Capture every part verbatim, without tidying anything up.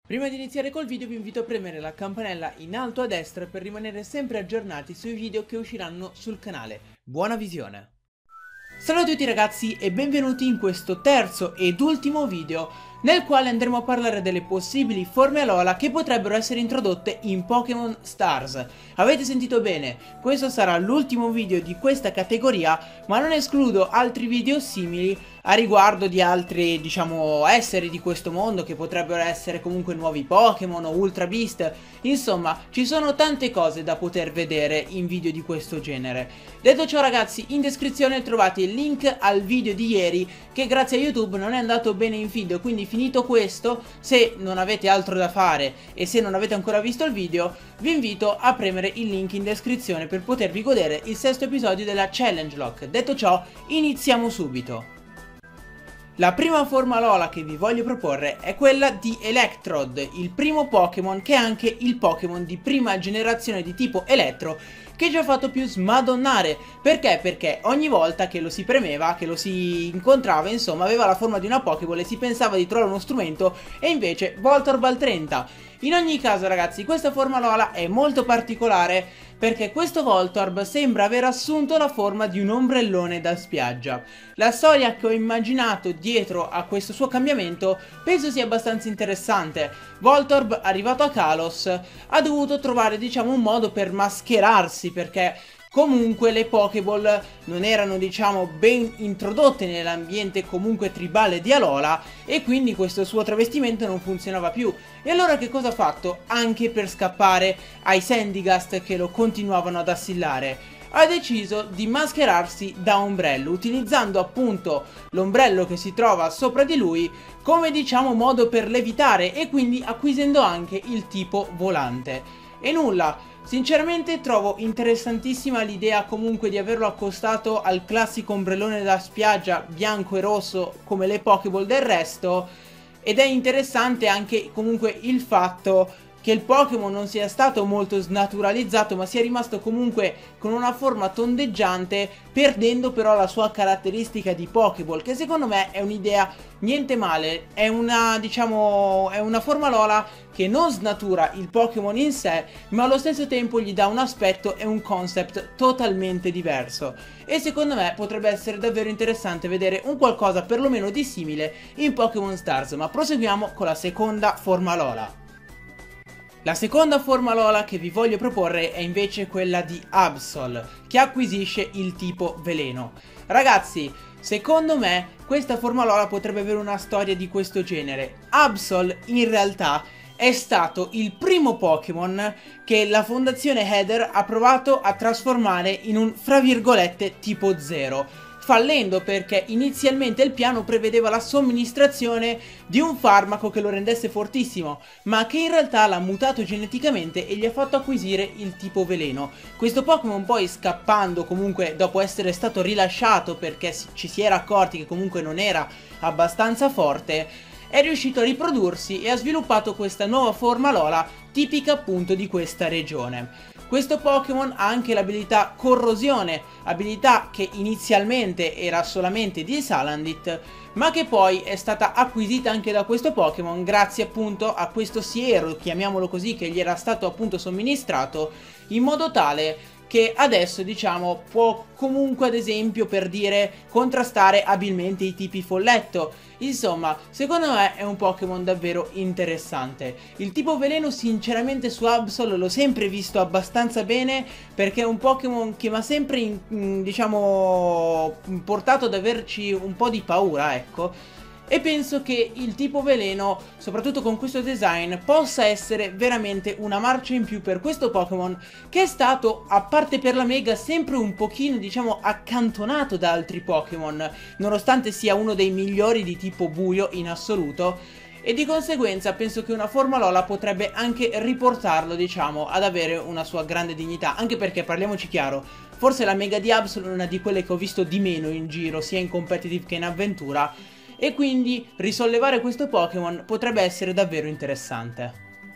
Prima di iniziare col video vi invito a premere la campanella in alto a destra per rimanere sempre aggiornati sui video che usciranno sul canale. Buona visione! Salve a tutti ragazzi e benvenuti in questo terzo ed ultimo video nel quale andremo a parlare delle possibili forme Alola che potrebbero essere introdotte in Pokémon Stars. Avete sentito bene, questo sarà l'ultimo video di questa categoria, ma non escludo altri video simili a riguardo di altri, diciamo, esseri di questo mondo che potrebbero essere comunque nuovi Pokémon o Ultra Beast. Insomma, ci sono tante cose da poter vedere in video di questo genere. Detto ciò ragazzi, in descrizione trovate il link al video di ieri che grazie a YouTube non è andato bene in video, quindi finito questo, se non avete altro da fare e se non avete ancora visto il video, vi invito a premere il link in descrizione per potervi godere il sesto episodio della Challenge Lock. Detto ciò, iniziamo subito. La prima forma Alola che vi voglio proporre è quella di Electrode, il primo Pokémon che è anche il Pokémon di prima generazione di tipo Elettro che ci ha fatto più smadonnare. Perché? Perché ogni volta che lo si premeva, che lo si incontrava, insomma, aveva la forma di una Pokéball e si pensava di trovare uno strumento e invece Voltorb al trenta. In ogni caso ragazzi, questa forma Alola è molto particolare perché questo Voltorb sembra aver assunto la forma di un ombrellone da spiaggia. La storia che ho immaginato dietro a questo suo cambiamento penso sia abbastanza interessante. Voltorb, arrivato a Kalos, ha dovuto trovare, diciamo, un modo per mascherarsi perché comunque le Pokéball non erano, diciamo, ben introdotte nell'ambiente comunque tribale di Alola e quindi questo suo travestimento non funzionava più. E allora che cosa ha fatto? Anche per scappare ai Sandygast che lo continuavano ad assillare, ha deciso di mascherarsi da ombrello, utilizzando appunto l'ombrello che si trova sopra di lui come, diciamo, modo per levitare e quindi acquisendo anche il tipo volante. E nulla, sinceramente trovo interessantissima l'idea comunque di averlo accostato al classico ombrellone da spiaggia bianco e rosso come le Pokéball del resto, ed è interessante anche comunque il fatto che il Pokémon non sia stato molto snaturalizzato ma sia rimasto comunque con una forma tondeggiante, perdendo però la sua caratteristica di Pokéball, che secondo me è un'idea niente male. È una, diciamo, è una forma Alola che non snatura il Pokémon in sé ma allo stesso tempo gli dà un aspetto e un concept totalmente diverso, e secondo me potrebbe essere davvero interessante vedere un qualcosa perlomeno di simile in Pokémon Stars. Ma proseguiamo con la seconda forma Alola. La seconda forma Alola che vi voglio proporre è invece quella di Absol, che acquisisce il tipo veleno. Ragazzi, secondo me questa forma Alola potrebbe avere una storia di questo genere. Absol in realtà è stato il primo Pokémon che la fondazione Heather ha provato a trasformare in un, fra virgolette, tipo zero, fallendo perché inizialmente il piano prevedeva la somministrazione di un farmaco che lo rendesse fortissimo, ma che in realtà l'ha mutato geneticamente e gli ha fatto acquisire il tipo veleno. Questo Pokémon poi, scappando comunque dopo essere stato rilasciato perché ci si era accorti che comunque non era abbastanza forte, è riuscito a riprodursi e ha sviluppato questa nuova forma Alola tipica appunto di questa regione. Questo Pokémon ha anche l'abilità Corrosione, abilità che inizialmente era solamente di Salandit, ma che poi è stata acquisita anche da questo Pokémon grazie appunto a questo siero, chiamiamolo così, che gli era stato appunto somministrato, in modo tale che adesso, diciamo, può comunque, ad esempio, per dire, contrastare abilmente i tipi folletto. Insomma, secondo me è un Pokémon davvero interessante. Il tipo veleno sinceramente su Absol l'ho sempre visto abbastanza bene perché è un Pokémon che mi ha sempre, in, in, diciamo, portato ad averci un po' di paura, ecco. E penso che il tipo veleno, soprattutto con questo design, possa essere veramente una marcia in più per questo Pokémon che è stato, a parte per la Mega, sempre un pochino, diciamo, accantonato da altri Pokémon, nonostante sia uno dei migliori di tipo buio in assoluto, e di conseguenza penso che una forma Alola potrebbe anche riportarlo, diciamo, ad avere una sua grande dignità, anche perché, parliamoci chiaro, forse la Mega di Absol è una di quelle che ho visto di meno in giro, sia in competitive che in avventura, e quindi risollevare questo Pokémon potrebbe essere davvero interessante.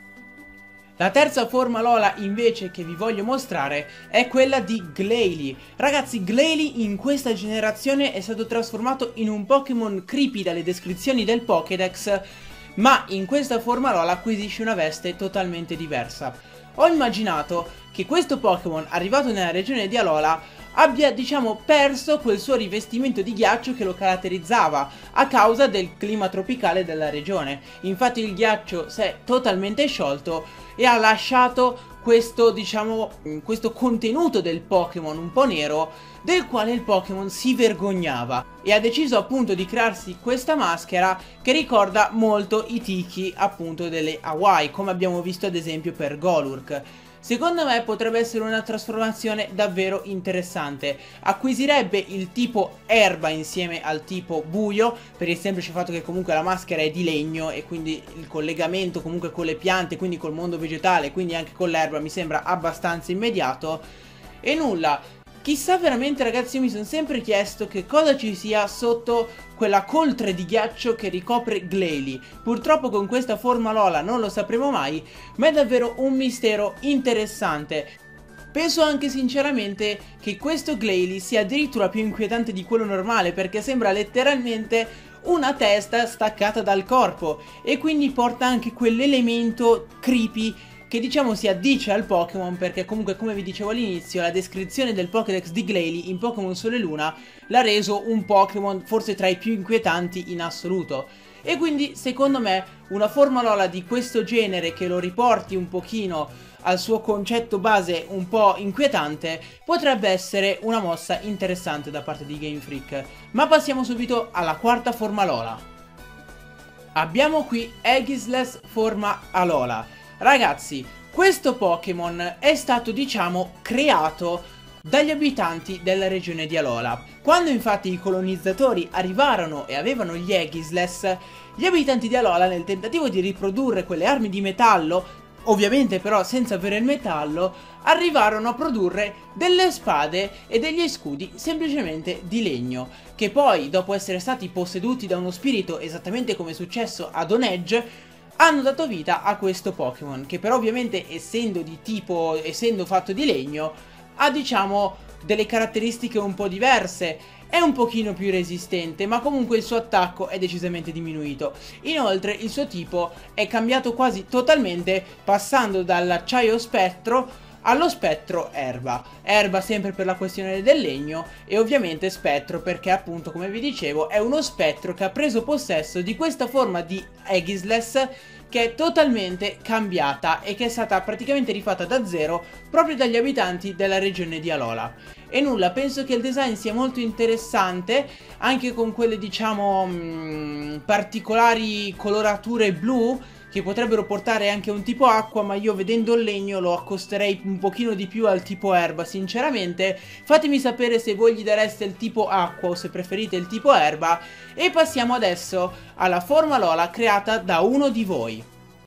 La terza forma Alola invece che vi voglio mostrare è quella di Glalie. Ragazzi, Glalie in questa generazione è stato trasformato in un Pokémon creepy dalle descrizioni del Pokédex, ma in questa forma Alola acquisisce una veste totalmente diversa. Ho immaginato che questo Pokémon arrivato nella regione di Alola abbia, diciamo, perso quel suo rivestimento di ghiaccio che lo caratterizzava a causa del clima tropicale della regione. Infatti il ghiaccio si è totalmente sciolto e ha lasciato questo, diciamo, questo contenuto del Pokémon un po' nero, del quale il Pokémon si vergognava, e ha deciso appunto di crearsi questa maschera che ricorda molto i Tiki appunto delle Hawaii, come abbiamo visto ad esempio per Golurk. Secondo me potrebbe essere una trasformazione davvero interessante. Acquisirebbe il tipo erba insieme al tipo buio, per il semplice fatto che comunque la maschera è di legno e quindi il collegamento comunque con le piante, quindi col mondo vegetale, quindi anche con l'erba, mi sembra abbastanza immediato. E nulla. Chissà veramente, ragazzi, io mi sono sempre chiesto che cosa ci sia sotto quella coltre di ghiaccio che ricopre Glalie. Purtroppo con questa forma Alola non lo sapremo mai, ma è davvero un mistero interessante. Penso anche sinceramente che questo Glalie sia addirittura più inquietante di quello normale, perché sembra letteralmente una testa staccata dal corpo e quindi porta anche quell'elemento creepy che diciamo si addice al Pokémon, perché comunque, come vi dicevo all'inizio, la descrizione del Pokédex di Glalie in Pokémon Sole e Luna l'ha reso un Pokémon forse tra i più inquietanti in assoluto. E quindi secondo me una forma Alola di questo genere che lo riporti un pochino al suo concetto base un po' inquietante potrebbe essere una mossa interessante da parte di Game Freak. Ma passiamo subito alla quarta forma Alola. Abbiamo qui Aegisless forma Alola. Ragazzi, questo Pokémon è stato, diciamo, creato dagli abitanti della regione di Alola. Quando infatti i colonizzatori arrivarono e avevano gli Aegisless, gli abitanti di Alola, nel tentativo di riprodurre quelle armi di metallo, ovviamente però senza avere il metallo, arrivarono a produrre delle spade e degli scudi semplicemente di legno, che poi, dopo essere stati posseduti da uno spirito, esattamente come è successo ad Onedge, hanno dato vita a questo Pokémon, che però ovviamente essendo di tipo, essendo fatto di legno, ha diciamo delle caratteristiche un po' diverse. È un pochino più resistente, ma comunque il suo attacco è decisamente diminuito. Inoltre il suo tipo è cambiato quasi totalmente, passando dall'acciaio spettro allo spettro erba. Erba sempre per la questione del legno e ovviamente spettro perché appunto, come vi dicevo, è uno spettro che ha preso possesso di questa forma di Aegisless che è totalmente cambiata e che è stata praticamente rifatta da zero proprio dagli abitanti della regione di Alola. E nulla, penso che il design sia molto interessante, anche con quelle diciamo mh, particolari colorature blu che potrebbero portare anche un tipo acqua, ma io vedendo il legno lo accosterei un pochino di più al tipo erba, sinceramente. Fatemi sapere se voi gli dareste il tipo acqua o se preferite il tipo erba. E passiamo adesso alla forma Alola creata da uno di voi.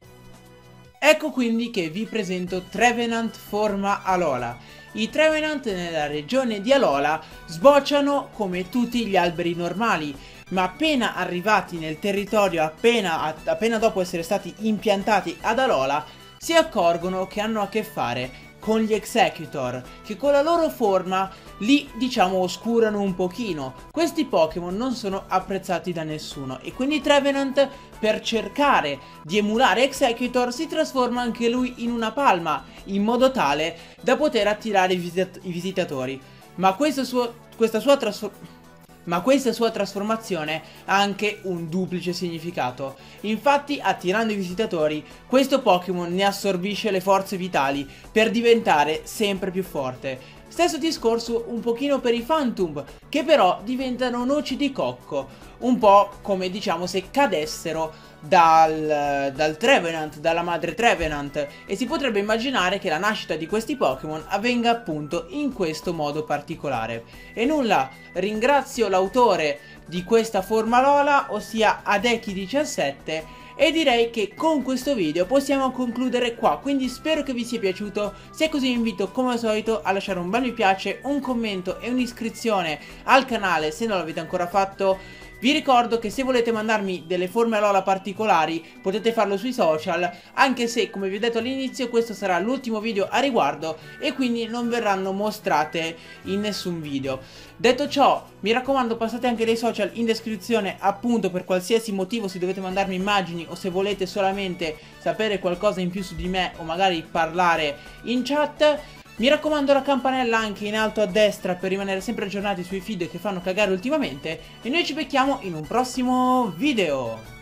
Ecco quindi che vi presento Trevenant forma Alola. I Trevenant nella regione di Alola sbocciano come tutti gli alberi normali, ma appena arrivati nel territorio, appena, appena dopo essere stati impiantati ad Alola, si accorgono che hanno a che fare con gli Exeggutor, che con la loro forma li, diciamo, oscurano un pochino. Questi Pokémon non sono apprezzati da nessuno e quindi Trevenant, per cercare di emulare Exeggutor, si trasforma anche lui in una palma, in modo tale da poter attirare i, visit i visitatori. Ma questo suo, questa sua trasformazione... Ma questa sua trasformazione ha anche un duplice significato. Infatti, attirando i visitatori, questo Pokémon ne assorbisce le forze vitali per diventare sempre più forte. Stesso discorso un pochino per i Phantump, che però diventano noci di cocco, un po' come diciamo se cadessero dal, dal Trevenant, dalla madre Trevenant, e si potrebbe immaginare che la nascita di questi Pokémon avvenga appunto in questo modo particolare. E nulla, ringrazio l'autore di questa forma Alola, ossia Adeki diciassette, e direi che con questo video possiamo concludere qua, quindi spero che vi sia piaciuto. Se è così vi invito come al solito a lasciare un bel mi piace, un commento e un'iscrizione al canale se non l'avete ancora fatto. Vi ricordo che se volete mandarmi delle forme Alola particolari potete farlo sui social, anche se come vi ho detto all'inizio questo sarà l'ultimo video a riguardo e quindi non verranno mostrate in nessun video. Detto ciò, mi raccomando, passate anche dei social in descrizione appunto per qualsiasi motivo, se dovete mandarmi immagini o se volete solamente sapere qualcosa in più su di me o magari parlare in chat. Mi raccomando la campanella anche in alto a destra per rimanere sempre aggiornati sui video che fanno cagare ultimamente e noi ci becchiamo in un prossimo video.